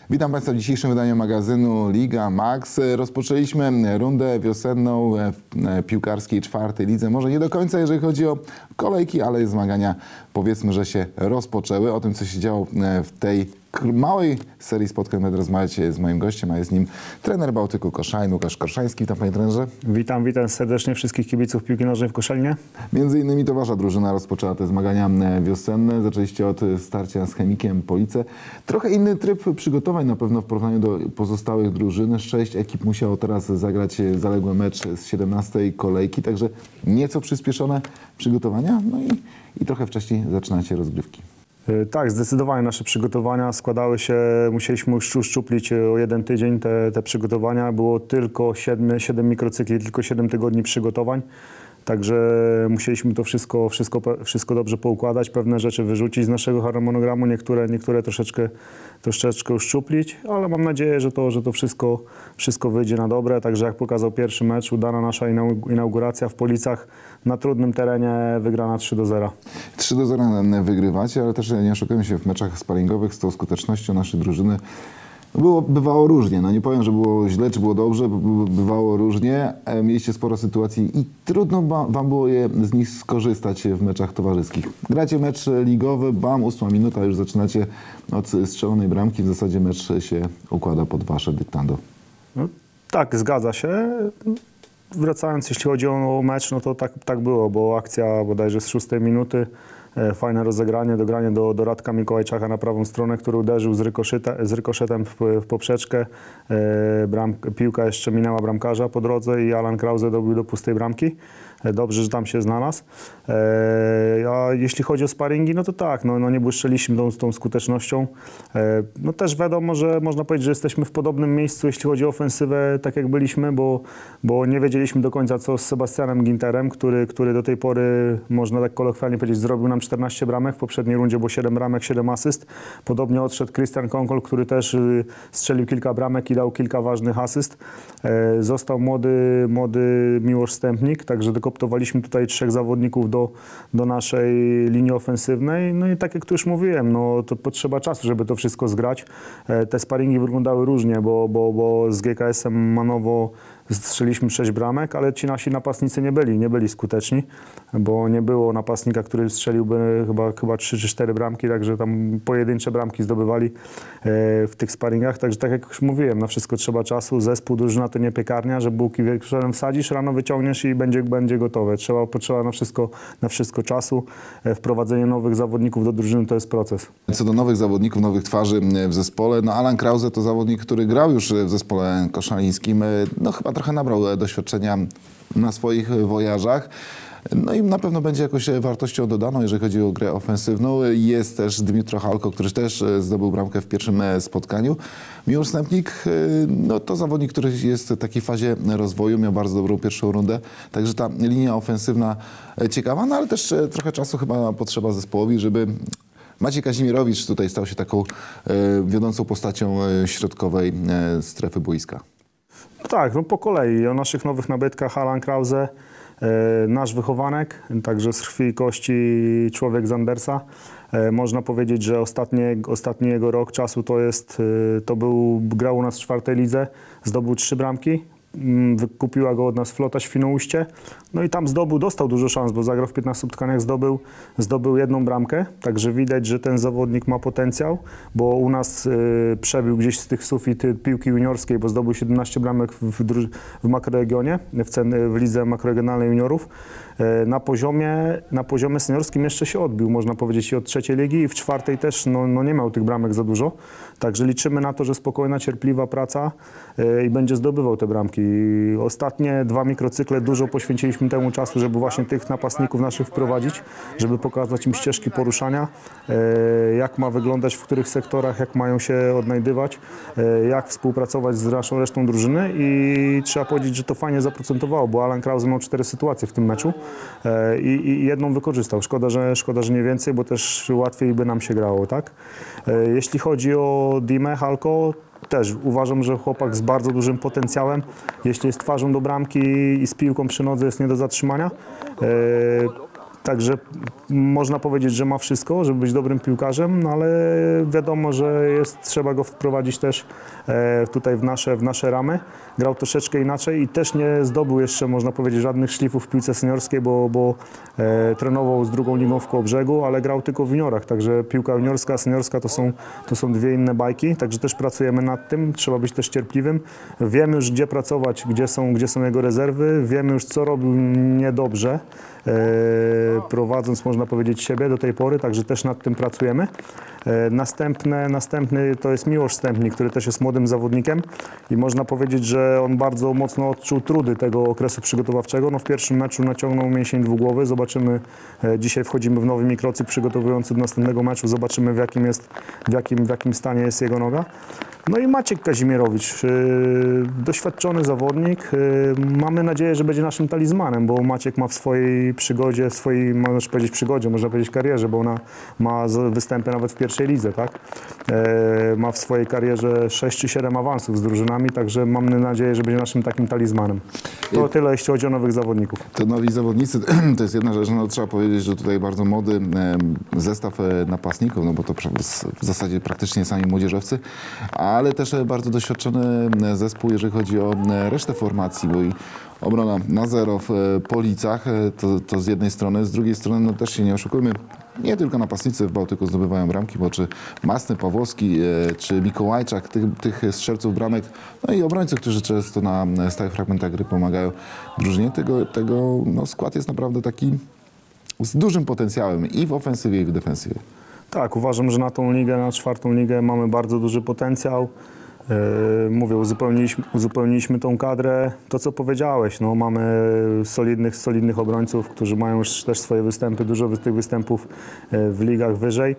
Witam Państwa w dzisiejszym wydaniu magazynu Liga Max. Rozpoczęliśmy rundę wiosenną w piłkarskiej czwartej lidze. Może nie do końca, jeżeli chodzi o kolejki, ale zmagania powiedzmy, że się rozpoczęły. O tym, co się działo w tej małej serii spotkań będę rozmawiać z moim gościem, a jest nim trener Bałtyku Koszalin, Łukasz Korszański. Witam panie trenerze. Witam serdecznie wszystkich kibiców piłki nożnej w Koszalinie. Między innymi to wasza drużyna rozpoczęła te zmagania wiosenne. Zaczęliście od starcia z Chemikiem Police. Trochę inny tryb przygotowań na pewno w porównaniu do pozostałych drużyn. 6 ekip musiało teraz zagrać zaległy mecz z 17 kolejki, także nieco przyspieszone przygotowania, no i trochę wcześniej zaczynacie rozgrywki. Tak, zdecydowanie nasze przygotowania składały się, musieliśmy uszczuplić o jeden tydzień te przygotowania. Było tylko 7 mikrocykli, tylko 7 tygodni przygotowań. Także musieliśmy to wszystko dobrze poukładać, pewne rzeczy wyrzucić z naszego harmonogramu, niektóre troszeczkę uszczuplić, ale mam nadzieję, że to wszystko wyjdzie na dobre. Także jak pokazał pierwszy mecz, udana nasza inauguracja w Policach na trudnym terenie, wygrana 3-0. 3-0 wygrywacie, ale też nie oszukujmy się, w meczach sparingowych z tą skutecznością naszej drużyny bywało różnie. No nie powiem, że było źle, czy było dobrze, bywało różnie. Mieliście sporo sytuacji i trudno wam było z nich skorzystać w meczach towarzyskich. Gracie mecz ligowy, 8 minuta, już zaczynacie od strzelonej bramki. W zasadzie mecz się układa pod wasze dyktando. No, tak, zgadza się. Wracając, jeśli chodzi o mecz, no to tak było, bo akcja bodajże z 6 minuty. Fajne rozegranie, dogranie do Radka Mikołajczaka na prawą stronę, który uderzył z rykoszetem w poprzeczkę. Piłka jeszcze minęła bramkarza po drodze i Alan Krause dobił do pustej bramki. Dobrze, że tam się znalazł. A jeśli chodzi o sparingi, no to tak, no nie błyszczeliśmy tą skutecznością. No też wiadomo, że można powiedzieć, że jesteśmy w podobnym miejscu, jeśli chodzi o ofensywę, tak jak byliśmy, bo nie wiedzieliśmy do końca, co z Sebastianem Ginterem, który do tej pory, można tak kolokwialnie powiedzieć, zrobił nam 14 bramek. W poprzedniej rundzie było 7 bramek, 7 asyst. Podobnie odszedł Christian Konkol, który też strzelił kilka bramek i dał kilka ważnych asyst. Został młody Miłosz Stępnik, także dokoptowaliśmy tutaj 3 zawodników do naszej linii ofensywnej. No i tak jak tu już mówiłem, no to potrzeba czasu, żeby to wszystko zgrać. Te sparingi wyglądały różnie, bo z GKS-em Manowo strzeliliśmy 6 bramek, ale ci nasi napastnicy nie byli skuteczni, bo nie było napastnika, który strzeliłby chyba 3 czy 4 bramki, także tam pojedyncze bramki zdobywali w tych sparingach. Także tak jak już mówiłem, na wszystko trzeba czasu. Zespół, drużyna to nie piekarnia, że bułki wieczorem wsadzisz, rano wyciągniesz i będzie gotowe. Potrzeba na wszystko czasu. Wprowadzenie nowych zawodników do drużyny to jest proces. Co do nowych zawodników, nowych twarzy w zespole, no Alan Krause to zawodnik, który grał już w zespole koszalińskim, no chyba trochę nabrał doświadczenia na swoich wojażach. No i na pewno będzie jakąś wartością dodaną, jeżeli chodzi o grę ofensywną. Jest też Dmitro Halko, który też zdobył bramkę w pierwszym spotkaniu. Miłosz Stępnik, no to zawodnik, który jest w takiej fazie rozwoju, miał bardzo dobrą pierwszą rundę. Także ta linia ofensywna ciekawa, no ale też trochę czasu chyba potrzeba zespołowi, żeby Maciej Kazimierowicz tutaj stał się taką wiodącą postacią środkowej strefy boiska. Tak, no po kolei. O naszych nowych nabytkach Alan Krause, nasz wychowanek, także z krwi i kości człowiek z Andersa. Można powiedzieć, że ostatni jego rok czasu grał u nas w 4. lidze, zdobył 3 bramki. Wykupiła go od nas Flota Świnoujście. No i tam dostał dużo szans, bo zagrał w 15 spotkaniach, zdobył 1 bramkę. Także widać, że ten zawodnik ma potencjał, bo u nas przebił gdzieś z tych sufit piłki juniorskiej, bo zdobył 17 bramek w makroregionie, w lidze makroregionalnej juniorów. Na poziomie seniorskim jeszcze się odbił, można powiedzieć, i od 3. ligi, i w 4. też no nie miał tych bramek za dużo. Także liczymy na to, że spokojna, cierpliwa praca i będzie zdobywał te bramki. Ostatnie 2 mikrocykle dużo poświęciliśmy temu czasu, żeby właśnie tych napastników naszych wprowadzić, żeby pokazać im ścieżki poruszania, jak ma wyglądać, w których sektorach, jak mają się odnajdywać, jak współpracować z naszą resztą drużyny i trzeba powiedzieć, że to fajnie zaprocentowało, bo Alan Krause miał 4 sytuacje w tym meczu i 1 wykorzystał. Szkoda, że nie więcej, bo też łatwiej by nam się grało, tak? Jeśli chodzi o Dimę Halko, też uważam, że chłopak z bardzo dużym potencjałem. Jeśli jest twarzą do bramki i z piłką przy nodze, jest nie do zatrzymania. Także można powiedzieć, że ma wszystko, żeby być dobrym piłkarzem, no ale wiadomo, że trzeba go wprowadzić też tutaj w nasze ramy. Grał troszeczkę inaczej i też nie zdobył jeszcze, można powiedzieć, żadnych szlifów w piłce seniorskiej, bo trenował z drugą ligą w Kołobrzegu, ale grał tylko w juniorach. Także piłka juniorska, seniorska to są dwie inne bajki, także też pracujemy nad tym, trzeba być też cierpliwym. Wiemy już, gdzie pracować, gdzie są jego rezerwy, wiemy już, co robił niedobrze, prowadząc, można powiedzieć, siebie do tej pory, także też nad tym pracujemy. Następny to jest Miłosz Stępnik, który też jest młodym zawodnikiem i można powiedzieć, że on bardzo mocno odczuł trudy tego okresu przygotowawczego. No, w pierwszym meczu naciągnął mięsień dwugłowy, zobaczymy, dzisiaj wchodzimy w nowy mikrocyk przygotowujący do następnego meczu, zobaczymy w jakim stanie jest jego noga. No i Maciek Kazimierowicz, doświadczony zawodnik. Mamy nadzieję, że będzie naszym talizmanem, bo Maciek ma w swojej przygodzie, można powiedzieć karierze, bo ona ma występy nawet w pierwszej lidze, tak? Ma w swojej karierze 6 czy 7 awansów z drużynami, także mamy nadzieję, że będzie naszym takim talizmanem. To tyle, jeśli chodzi o nowych zawodników. To nowi zawodnicy, to jest jedna rzecz, no trzeba powiedzieć, że tutaj bardzo młody zestaw napastników, no bo to w zasadzie praktycznie sami młodzieżowcy, ale też bardzo doświadczony zespół, jeżeli chodzi o resztę formacji, bo i obrona Nazerow, Policach, to z jednej strony, z drugiej strony, no też się nie oszukujmy, nie tylko napastnicy w Bałtyku zdobywają bramki, bo czy Masny, Pawłowski, czy Mikołajczak, tych strzelców bramek, no i obrońcy, którzy często na stałych fragmentach gry pomagają drużynie, tego no, skład jest naprawdę taki z dużym potencjałem i w ofensywie, i w defensywie. Tak, uważam, że na tą ligę, na 4. ligę mamy bardzo duży potencjał. Mówię, uzupełniliśmy tą kadrę. To, co powiedziałeś, no, mamy solidnych obrońców, którzy mają już też swoje występy, dużo tych występów w ligach wyżej.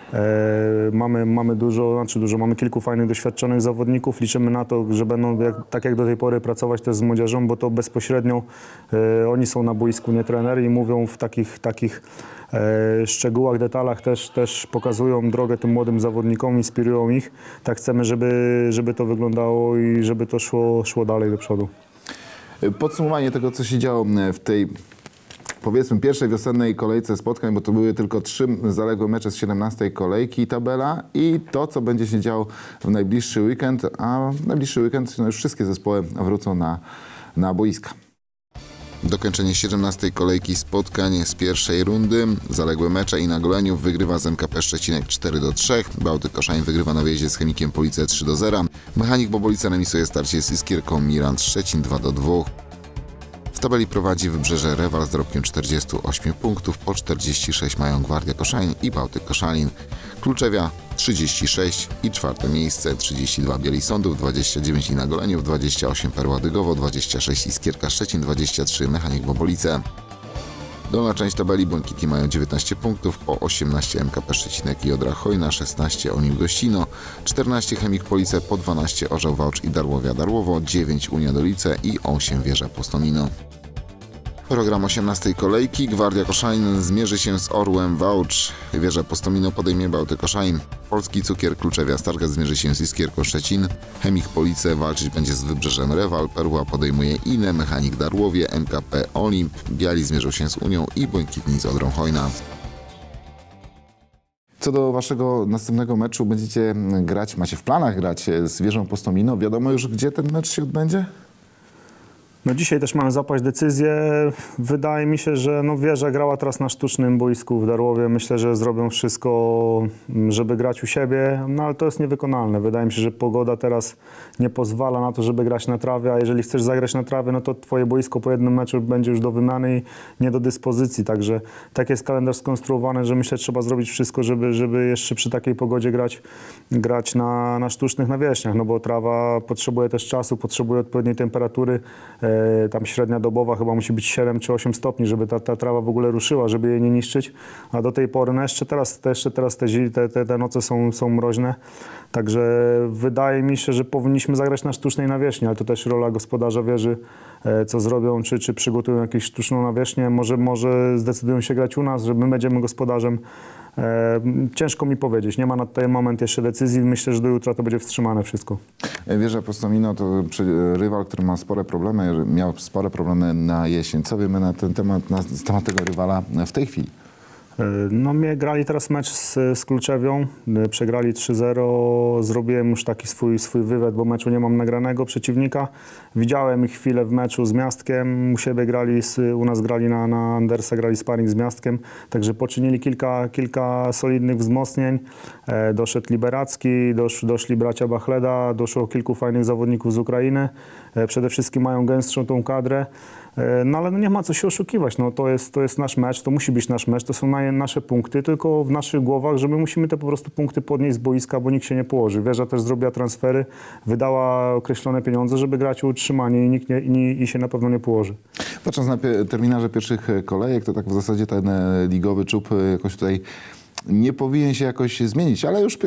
Mamy mamy kilku fajnych, doświadczonych zawodników. Liczymy na to, że będą tak jak do tej pory pracować też z młodzieżą, bo to bezpośrednio oni są na boisku, nie trenerzy, i mówią w takich szczegółach, detalach też pokazują drogę tym młodym zawodnikom, inspirują ich. Tak chcemy, żeby to wyglądało i żeby to szło dalej do przodu. Podsumowanie tego, co się działo w tej, powiedzmy, pierwszej wiosennej kolejce spotkań, bo to były tylko 3 zaległe mecze z 17. kolejki, tabela, i to, co będzie się działo w najbliższy weekend, a w najbliższy weekend no już wszystkie zespoły wrócą na boiska. Dokończenie 17. kolejki spotkań z pierwszej rundy. Zaległe mecze: i na Goleniów wygrywa z MKP Szczecinek 4-3. Bałtyk Koszalin wygrywa na wyjeździe z Chemikiem Police 3-0. Mechanik Bobolice remisuje starcie z Iskierką Mirant Szczecin 2-2. W tabeli prowadzi Wybrzeże Rewal z dorobkiem 48 punktów, po 46 mają Gwardia Koszalin i Bałtyk Koszalin. Kluczewia 36 i 4. miejsce, 32 Bielisądów, 29 Inna Goleniów, 28 Perła Dygowo, 26 Iskierka Szczecin, 23 Mechanik Bobolice. Dolna część tabeli: Błękitni mają 19 punktów, po 18 MKP Szczecinek i Odra Hojna, 16 Onił Gościno, 14 Chemik Police, po 12 Orzeł Wałcz i Darłowia Darłowo, 9 Unia Dolice i 8 Wieża Postomino. Program 18. kolejki: Gwardia Koszalin zmierzy się z Orłem Wałcz, Wieża Postomino podejmie Bałtyk Koszalin, Polski Cukier Kluczewia Stargard zmierzy się z Iskierką Szczecin, Chemik Police walczyć będzie z Wybrzeżem Rewal, Perła podejmuje Inę, Mechanik Darłowie, MKP Olimp, Biali zmierzą się z Unią i Błękitni z Odrą Hojna. Co do waszego następnego meczu, będziecie grać, macie w planach grać z Wieżą Postomino. Wiadomo już, gdzie ten mecz się odbędzie? No dzisiaj też mamy zapaść decyzję. Wydaje mi się, że no Wieża grała teraz na sztucznym boisku w Darłowie. Myślę, że zrobią wszystko, żeby grać u siebie, no ale to jest niewykonalne. Wydaje mi się, że pogoda teraz nie pozwala na to, żeby grać na trawie, a jeżeli chcesz zagrać na trawie, no to twoje boisko po jednym meczu będzie już do wymiany i nie do dyspozycji. Także tak jest kalendarz skonstruowany, że myślę, że trzeba zrobić wszystko, żeby jeszcze przy takiej pogodzie grać na sztucznych nawierzchniach, no bo trawa potrzebuje też czasu, potrzebuje odpowiedniej temperatury. Tam średnia dobowa chyba musi być 7 czy 8 stopni, żeby ta trawa w ogóle ruszyła, żeby jej nie niszczyć. A do tej pory, no jeszcze teraz te noce są mroźne. Także wydaje mi się, że powinniśmy zagrać na sztucznej nawierzchni, ale to też rola gospodarza Wieży, co zrobią, czy przygotują jakąś sztuczną nawierzchnię. Może zdecydują się grać u nas, że my będziemy gospodarzem. Ciężko mi powiedzieć, nie ma na ten moment jeszcze decyzji, myślę, że do jutra to będzie wstrzymane wszystko. Wieża Postomino to rywal, który ma spore problemy, miał spore problemy na jesień. Co wiemy na ten temat, na temat tego rywala w tej chwili? No mnie grali teraz mecz z Kluczewią, przegrali 3-0, zrobiłem już taki swój wywiad, bo meczu nie mam nagranego przeciwnika. Widziałem ich chwilę w meczu z Miastkiem, u siebie grali, u nas grali na Andersa, grali sparring z Miastkiem, także poczynili kilka solidnych wzmocnień. Doszedł Liberacki, doszli bracia Bachleda, doszło kilku fajnych zawodników z Ukrainy. Przede wszystkim mają gęstszą tą kadrę. No ale no nie ma co się oszukiwać, no to jest nasz mecz, to musi być nasz mecz, to są nasze punkty, tylko w naszych głowach, że my musimy te po prostu punkty podnieść z boiska, bo nikt się nie położy. Wieża też zrobiła transfery, wydała określone pieniądze, żeby grać o utrzymanie i nikt i się na pewno nie położy. Patrząc na terminarze pierwszych kolejek, to tak w zasadzie ten ligowy czub jakoś tutaj nie powinien się jakoś zmienić, ale już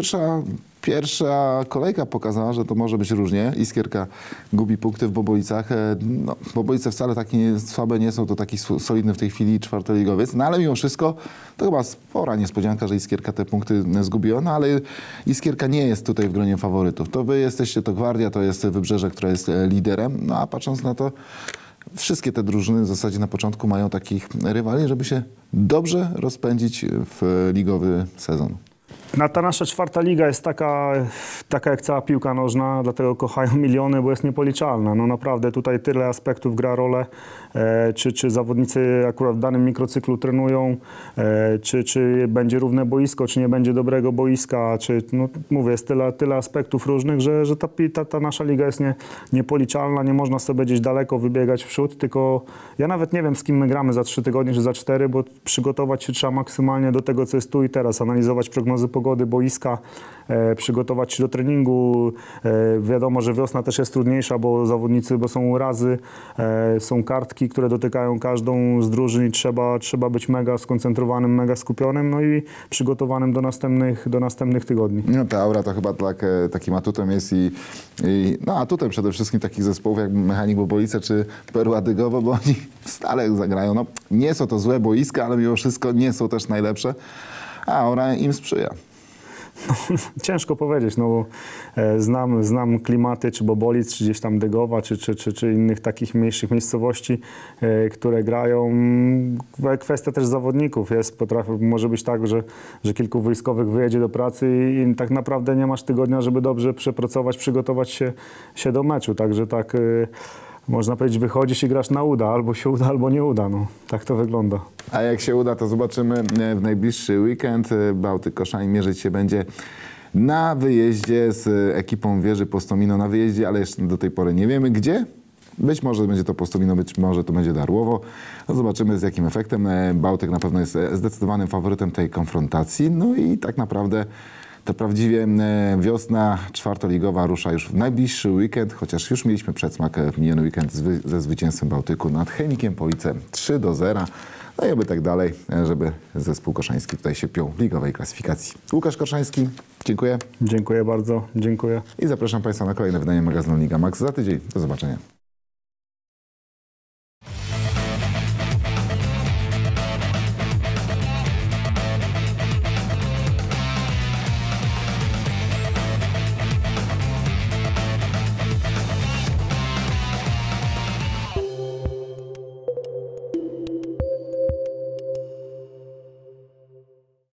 pierwsza kolejka pokazała, że to może być różnie. Iskierka gubi punkty w Bobolicach. No, Bobolice wcale takie słabe nie są, to taki solidny w tej chwili czwartoligowiec, no ale mimo wszystko to chyba spora niespodzianka, że Iskierka te punkty zgubiła, no ale Iskierka nie jest tutaj w gronie faworytów. To wy jesteście, to Gwardia, to jest Wybrzeże, które jest liderem, no a patrząc na to, wszystkie te drużyny w zasadzie na początku mają takich rywali, żeby się dobrze rozpędzić w ligowy sezon. Ta nasza czwarta liga jest taka jak cała piłka nożna, dlatego kochają miliony, bo jest niepoliczalna. No naprawdę tutaj tyle aspektów gra rolę, czy zawodnicy akurat w danym mikrocyklu trenują, czy będzie równe boisko, czy nie będzie dobrego boiska, no mówię, jest tyle aspektów różnych, że ta nasza liga jest niepoliczalna, nie można sobie gdzieś daleko wybiegać w przód, tylko ja nawet nie wiem, z kim my gramy za 3 tygodnie, czy za 4, bo przygotować się trzeba maksymalnie do tego, co jest tu i teraz, analizować prognozy pogody, boiska, przygotować się do treningu. Wiadomo, że wiosna też jest trudniejsza, bo są urazy, są kartki, które dotykają każdą z drużyn i trzeba być mega skoncentrowanym, mega skupionym, no i przygotowanym do następnych tygodni. No ta aura to chyba takim atutem jest no atutem przede wszystkim takich zespołów jak Mechanik Bobolice czy Perła Dygowo, bo oni stale zagrają. No, nie są to złe boiska, ale mimo wszystko nie są też najlepsze, a aura im sprzyja. No, ciężko powiedzieć, no bo znam klimaty, czy Bobolic, czy gdzieś tam Dygowa, czy innych takich mniejszych miejscowości, które grają. Kwestia też zawodników jest, może być tak, że kilku wojskowych wyjedzie do pracy i tak naprawdę nie masz tygodnia, żeby dobrze przepracować, przygotować się do meczu, także tak można powiedzieć, wychodzisz i grasz na uda, albo się uda, albo nie uda, no tak to wygląda. A jak się uda, to zobaczymy w najbliższy weekend. Bałtyk Koszalin mierzyć się będzie na wyjeździe z ekipą Wieży Postomino na wyjeździe, ale jeszcze do tej pory nie wiemy gdzie. Być może będzie to Postomino, być może to będzie Darłowo. No zobaczymy z jakim efektem. Bałtyk na pewno jest zdecydowanym faworytem tej konfrontacji. No i tak naprawdę to prawdziwie wiosna czwartoligowa rusza już w najbliższy weekend, chociaż już mieliśmy przedsmak w miniony weekend ze zwycięstwem Bałtyku nad Chemikiem Police 3-0. No i oby tak dalej, żeby zespół koszański tutaj się piął w ligowej klasyfikacji. Łukasz Korszański, dziękuję. Dziękuję bardzo, dziękuję. I zapraszam Państwa na kolejne wydanie magazynu Liga Max za tydzień. Do zobaczenia.